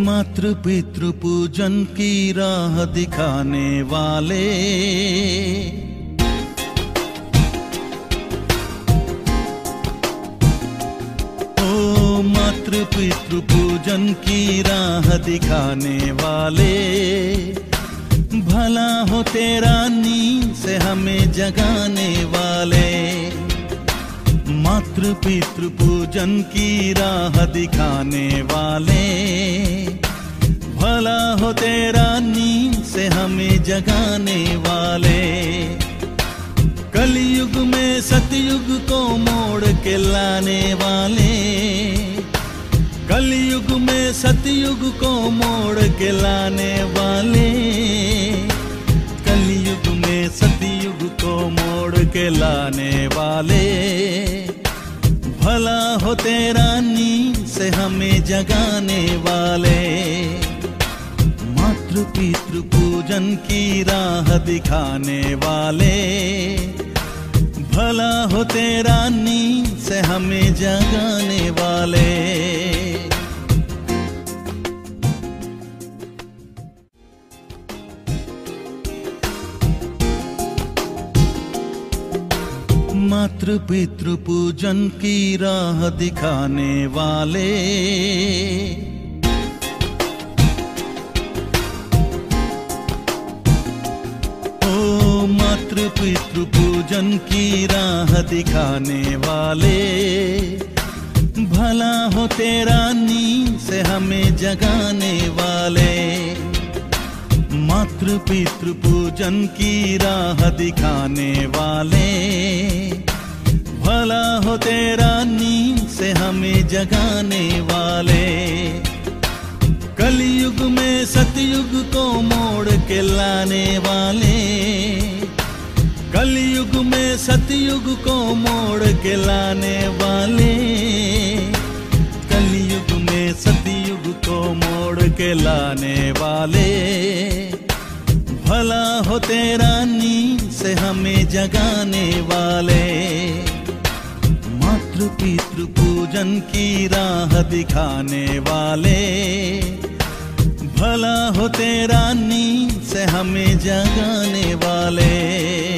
मातृ पितृ पूजन की राह दिखाने वाले, ओ मातृ पितृ पूजन की राह दिखाने वाले, भला हो तेरा नींद से हमें जगाने वाले। मातृ पितृ पूजन की राह दिखाने वाले, भला हो तेरा नींद से हमें जगाने वाले। कलयुग में सतयुग को मोड़ के लाने वाले, कलयुग में सतयुग को मोड़ के लाने वाले, कलयुग में सतयुग को मोड़ के लाने वाले, भला हो तेरा नींद से हमें जगाने वाले। मातृ पितृ पूजन की राह दिखाने वाले, भला हो तेरा नींद से हमें जगाने वाले। मातृ पितृ पूजन की राह दिखाने वाले, ओ मातृ पितृ पूजन की राह दिखाने वाले, भला हो तेरा नींद से हमें जगाने वाले। मातृ पितृ पूजन की राह दिखाने वाले, भला हो तेरा नींद से हमें जगाने वाले। कलयुग में सतयुग को मोड़ के लाने वाले, कलयुग में सतयुग को मोड़ के लाने वाले, कलयुग में सतयुग को मोड़ के लाने वाले, भला हो तेरा नींद से हमें जगाने वाले। मातृ पितृ पूजन की राह दिखाने वाले, भला हो तेरा नींद से हमें जगाने वाले।